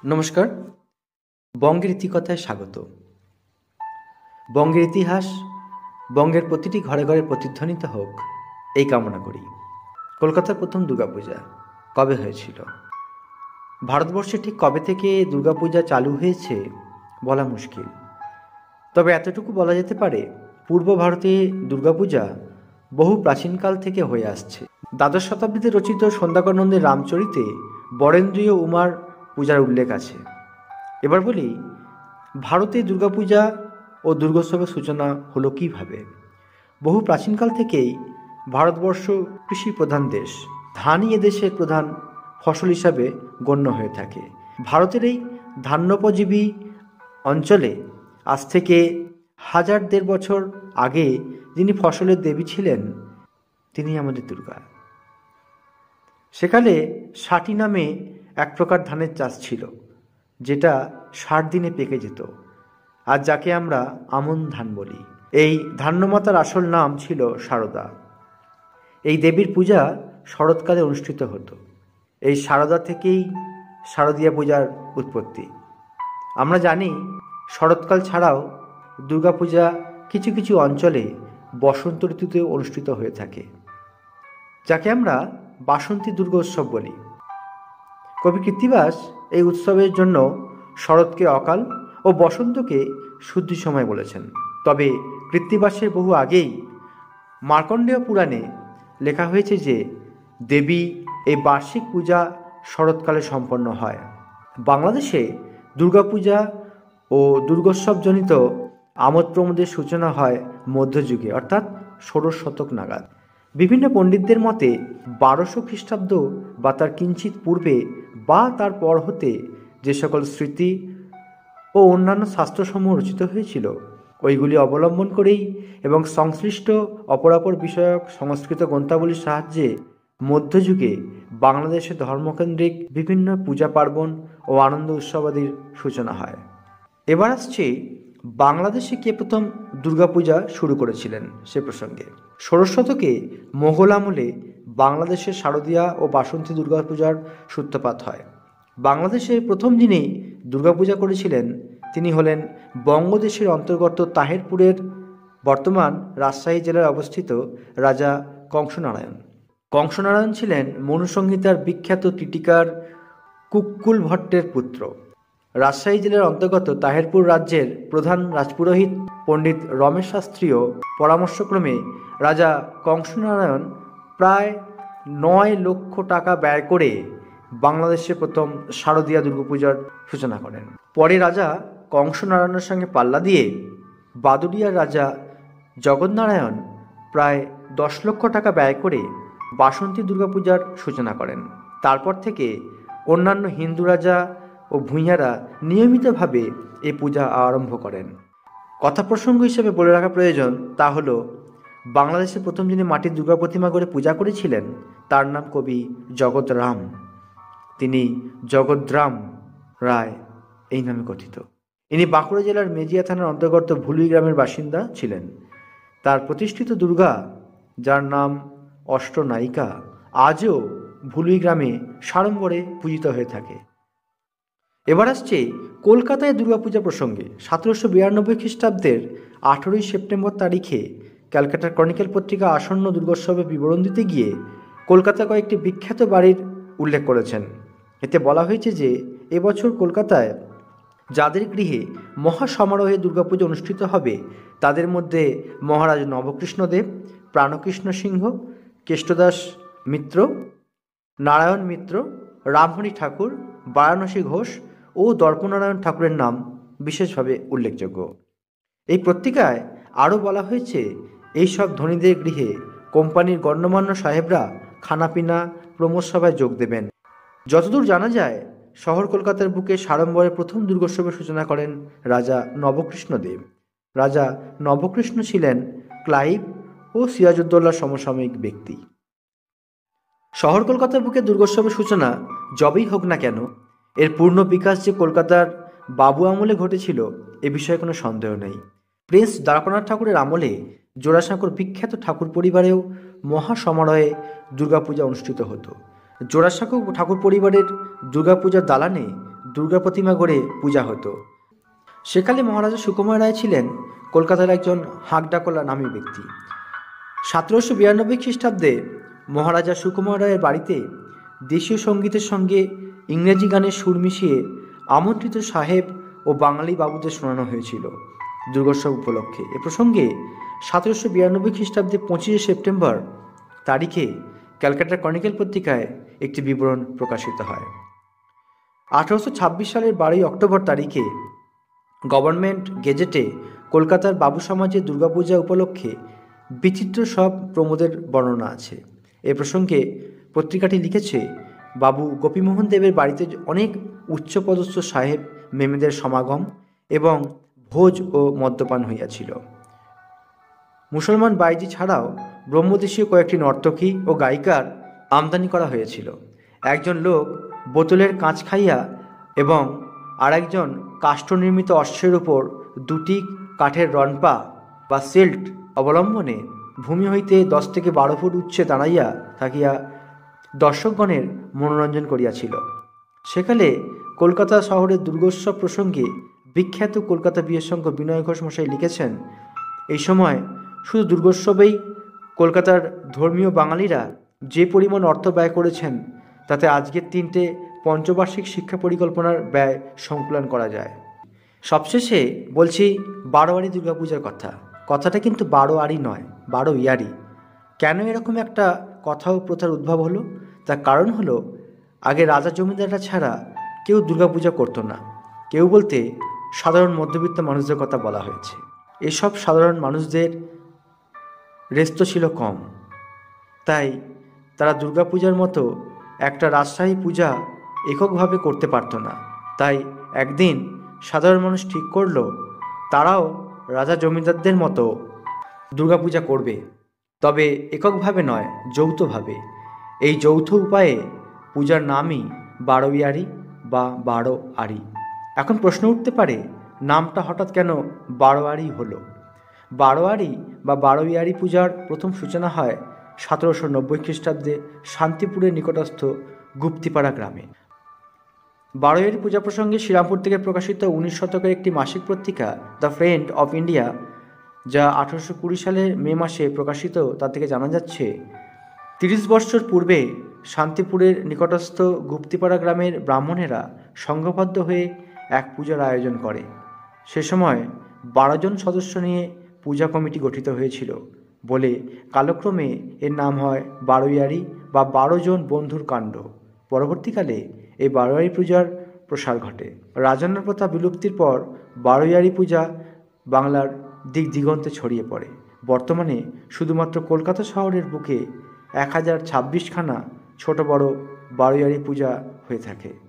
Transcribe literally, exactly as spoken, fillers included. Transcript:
নমস্কার। বঙ্গের ইতিকথায় স্বাগত। বঙ্গের ইতিহাস বঙ্গের প্রতিটি ঘরে ঘরে প্রতিধ্বনিত হোক এই কামনা করি। কলকাতার প্রথম দুর্গাপূজা কবে হয়েছিল? ভারতবর্ষে ঠিক কবে থেকে দুর্গাপূজা চালু হয়েছে বলা মুশকিল, তবে এতটুকু বলা যেতে পারে পূর্ব ভারতে দুর্গাপূজা বহু প্রাচীনকাল থেকে হয়ে আসছে। দ্বাদশ শতাব্দীতে রচিত সন্ধ্যাকরনন্দের রামচরিতে বরেন্দ্রীয় উমার পূজার উল্লেখ আছে। এবার বলি, ভারতে দুর্গাপূজা ও দুর্গোৎসবের সূচনা হলো কীভাবে? বহু প্রাচীনকাল থেকেই ভারতবর্ষ কৃষি প্রধান দেশ। ধানই এদেশের প্রধান ফসল হিসাবে গণ্য হয়ে থাকে। ভারতের এই ধান্যোপজীবী অঞ্চলে আজ থেকে হাজার দেড় বছর আগে যিনি ফসলের দেবী ছিলেন তিনি আমাদের দুর্গা। সেকালে ষাটি নামে এক প্রকার ধানের চাষ ছিল, যেটা ষাট দিনে পেকে যেত, আর যাকে আমরা আমন ধান বলি। এই ধান্যমাতার আসল নাম ছিল শারদা। এই দেবীর পূজা শরৎকালে অনুষ্ঠিত হতো। এই শারদা থেকেই শারদীয়া পূজার উৎপত্তি। আমরা জানি শরৎকাল ছাড়াও দুর্গাপূজা কিছু কিছু অঞ্চলে বসন্ত ঋতুতে অনুষ্ঠিত হয়ে থাকে, যাকে আমরা বাসন্তী দুর্গোৎসব বলি। কবি কৃত্তিবাস এই উৎসবের জন্য শরৎকে অকাল ও বসন্তকে শুদ্ধি সময় বলেছেন। তবে কৃত্তিবাসের বহু আগেই মার্কণ্ডেয় পুরাণে লেখা হয়েছে যে দেবী এই বার্ষিক পূজা শরৎকালে সম্পন্ন হয়। বাংলাদেশে দুর্গাপূজা ও দুর্গোৎসবজনিত আমোদ প্রমোদের সূচনা হয় মধ্যযুগে, অর্থাৎ ষোড়শ শতক নাগাদ। বিভিন্ন পণ্ডিতদের মতে বারোশো খ্রিস্টাব্দ বা তার কিঞ্চিত পূর্বে বা তার পর হতে যে সকল স্মৃতি ও অন্যান্য শাস্ত্রসমূহ রচিত হয়েছিল ওইগুলি অবলম্বন করেই এবং সংশ্লিষ্ট অপরাপর বিষয়ক সংস্কৃত গ্রন্থাবলীর সাহায্যে মধ্যযুগে বাংলাদেশে ধর্মকেন্দ্রিক বিভিন্ন পূজা পার্বণ ও আনন্দ উৎসবাদির সূচনা হয়। এবার আসছে বাংলাদেশে কে প্রথম দুর্গাপূজা শুরু করেছিলেন সে প্রসঙ্গে। ষোড়শ শতকে মোগল আমলে বাংলাদেশের শারদীয়া ও বাসন্তী দুর্গাপূজার সূত্রপাত হয়। বাংলাদেশের প্রথম যিনি দুর্গাপূজা করেছিলেন তিনি হলেন বঙ্গদেশের অন্তর্গত তাহেরপুরের বর্তমান রাজশাহী জেলায় অবস্থিত রাজা কংসনারায়ণ। কংসনারায়ণ ছিলেন মনুসংহিতার বিখ্যাত টিটিকার কুক্কুল ভট্টের পুত্র। রাজশাহী জেলার অন্তর্গত তাহেরপুর রাজ্যের প্রধান রাজপুরোহিত পণ্ডিত রমেশ শাস্ত্রীয় পরামর্শক্রমে রাজা কংসনারায়ণ প্রায় নয় লক্ষ টাকা ব্যয় করে বাংলাদেশে প্রথম শারদীয়া দুর্গাপূজার সূচনা করেন। পরে রাজা কংসনারায়ণের সঙ্গে পাল্লা দিয়ে বাদুড়িয়ার রাজা জগন্নারায়ণ প্রায় দশ লক্ষ টাকা ব্যয় করে বাসন্তী দুর্গাপূজার সূচনা করেন। তারপর থেকে অন্যান্য হিন্দু রাজা ও ভূঁইয়ারা নিয়মিতভাবে এই পূজা আরম্ভ করেন। কথা প্রসঙ্গ হিসেবে বলে রাখা প্রয়োজন তা হলো, বাংলাদেশের প্রথম যিনি মাটির দুর্গা প্রতিমা করে পূজা করেছিলেন তার নাম কবি জগৎরাম। তিনি জগৎরাম রায় এই নামে কথিত। ইনি বাঁকুড়া জেলার মেজিয়া থানার অন্তর্গত ভুলুই গ্রামের বাসিন্দা ছিলেন। তার প্রতিষ্ঠিত দুর্গা, যার নাম অষ্টনায়িকা, আজও ভুলুই গ্রামে সাড়ম্বরে পূজিত হয়ে থাকে। এবার আসছে কলকাতায় দুর্গাপূজা প্রসঙ্গে। সতেরোশো বিরানব্বই খ্রিস্টাব্দের আঠেরোই সেপ্টেম্বর তারিখে ক্যালকাটার ক্রনিকেল পত্রিকা আসন্ন দুর্গোৎসবের বিবরণ দিতে গিয়ে কলকাতা কয়েকটি বিখ্যাত বাড়ির উল্লেখ করেছেন। এতে বলা হয়েছে যে এবছর কলকাতায় যাদের গৃহে মহাসমারোহে দুর্গাপূজা অনুষ্ঠিত হবে তাদের মধ্যে মহারাজ নবকৃষ্ণদেব, প্রাণকৃষ্ণ সিংহ, কেষ্টদাস মিত্র, নারায়ণ মিত্র, রামহরি ঠাকুর, বারাণসী ঘোষ ও দর্পনারায়ণ ঠাকুরের নাম বিশেষভাবে উল্লেখযোগ্য। এই পত্রিকায় আরও বলা হয়েছে এইসব ধনীদের গৃহে কোম্পানির গণ্যমান্য সাহেবরা খানাপিনা প্রমোদ সভায় যোগ দেবেন। যতদূর জানা যায় শহর কলকাতার বুকে সাড়ম্বরে প্রথম দুর্গোৎসবের সূচনা করেন রাজা নবকৃষ্ণদেব। রাজা নবকৃষ্ণ ছিলেন ক্লাইভ ও সিরাজউদ্দৌলার সমসাময়িক ব্যক্তি। শহর কলকাতার বুকে দুর্গোৎসবের সূচনা যবেই হোক না কেন, এর পূর্ণ বিকাশ যে কলকাতার বাবু আমলে ঘটেছিল এ বিষয়ে কোনো সন্দেহ নেই। প্রিন্স দ্বারকানাথ ঠাকুরের আমলে জোড়াসাঁকোর বিখ্যাত ঠাকুর পরিবারেও মহাসমারোহে দুর্গাপূজা অনুষ্ঠিত হতো। জোড়াসাঁকো ঠাকুর পরিবারের দুর্গাপূজার দালানে দুর্গা প্রতিমা গড়ে পূজা হতো। সেকালে মহারাজা সুকুমার রায় ছিলেন কলকাতার একজন হাঁকডাকলা নামী ব্যক্তি। সতেরোশো বিরানব্বই খ্রিস্টাব্দে মহারাজা সুকুমার রায়ের বাড়িতে দেশীয় সঙ্গীতের সঙ্গে ইংরেজি গানের সুর মিশিয়ে আমন্ত্রিত সাহেব ও বাঙালি বাবুদের শোনানো হয়েছিল দুর্গোৎসব উপলক্ষে। এ প্রসঙ্গে সতেরোশো বিরানব্বই খ্রিস্টাব্দে পঁচিশে সেপ্টেম্বর তারিখে ক্যালকাটা ক্রনিকল পত্রিকায় একটি বিবরণ প্রকাশিত হয়। আঠারোশো ছাব্বিশ সালের বারোই অক্টোবর তারিখে গভর্নমেন্ট গেজেটে কলকাতার বাবু সমাজের দুর্গাপূজা উপলক্ষে বিচিত্র সব প্রমোদের বর্ণনা আছে। এ প্রসঙ্গে পত্রিকাটি লিখেছে, বাবু গোপীমোহন দেবের বাড়িতে অনেক উচ্চপদস্থ সাহেব মেমেদের সমাগম এবং ভোজ ও মদ্যপান হইয়াছিল। মুসলমান বাইজি ছাড়াও ব্রহ্মদেশীয় কয়েকটি নর্তকী ও গায়িকার আমদানি করা হয়েছিল। একজন লোক বোতলের কাঁচ খাইয়া এবং আরেকজন কাষ্ঠনির্মিত অশ্বের উপর দুটি কাঠের রনপা বা সেল্ট অবলম্বনে ভূমি হইতে দশ থেকে বারো ফুট উচ্চে দাঁড়াইয়া থাকিয়া দর্শকগণের মনোরঞ্জন করিয়াছিল। সেকালে কলকাতা শহরের দুর্গোৎসব প্রসঙ্গে বিখ্যাত কলকাতা বিয়ের সংঘ বিনয় ঘোষ মশাই লিখেছেন, এই সময় শুধু দুর্গোৎসবেই কলকাতার ধর্মীয় বাঙালিরা যে পরিমাণ অর্থ ব্যয় করেছেন তাতে আজকের তিনটে পঞ্চবার্ষিক শিক্ষা পরিকল্পনার ব্যয় সংকুলন করা যায়। সবশেষে বলছি বারোয়ারি দুর্গাপূজার কথা। কথাটা কিন্তু বারো আড়ি নয়, বারো ইয়ারি। কেন এরকম একটা কথা ও প্রথার উদ্ভব হলো? তার কারণ হলো, আগে রাজা জমিদাররা ছাড়া কেউ দুর্গাপূজা করতো না। কেউ বলতে সাধারণ মধ্যবিত্ত মানুষদের কথা বলা হয়েছে। এসব সাধারণ মানুষদের রেস্ত ছিল কম, তাই তারা দুর্গাপূজার মতো একটা রাজশাহী পূজা এককভাবে করতে পারত না। তাই একদিন সাধারণ মানুষ ঠিক করলো তারাও রাজা জমিদারদের মতো দুর্গাপূজা করবে, তবে এককভাবে নয়, যৌথভাবে। এই যৌথ উপায়ে পূজার নামই বারোয়ারি বা বারো আড়ি। এখন প্রশ্ন উঠতে পারে, নামটা হঠাৎ কেন বারোয়ারি হলো? বারোয়ারি বা বারোয়ারি পূজার প্রথম সূচনা হয় সতেরোশো নব্বই খ্রিস্টাব্দে শান্তিপুরের নিকটস্থ গুপ্তিপাড়া গ্রামে। বারোয়ারি পূজা প্রসঙ্গে শ্রীরামপুর থেকে প্রকাশিত উনিশ শতকের একটি মাসিক পত্রিকা দ্য ফ্রেন্ড অফ ইন্ডিয়া, যা আঠারোশো কুড়ি সালের মে মাসে প্রকাশিত, তা থেকে জানা যাচ্ছে, তিরিশ বৎসর পূর্বে শান্তিপুরের নিকটস্থ গুপ্তিপাড়া গ্রামের ব্রাহ্মণেরা সংঘবদ্ধ হয়ে এক পূজার আয়োজন করে। সে সময় বারো জন সদস্য নিয়ে পূজা কমিটি গঠিত হয়েছিল বলে কালক্রমে এর নাম হয় বারোয়ারি বা বারো জন বন্ধুর কাণ্ড। পরবর্তীকালে এই বারোয়ারি পূজার প্রসার ঘটে। রাজন্য প্রথা বিলুপ্তির পর বারোয়ারি পূজা বাংলার দিক দিগন্তে ছড়িয়ে পড়ে। বর্তমানে শুধুমাত্র কলকাতা শহরের বুকে এক হাজার ছাব্বিশখানা ছোট বড় বারোয়ারি পূজা হয়ে থাকে।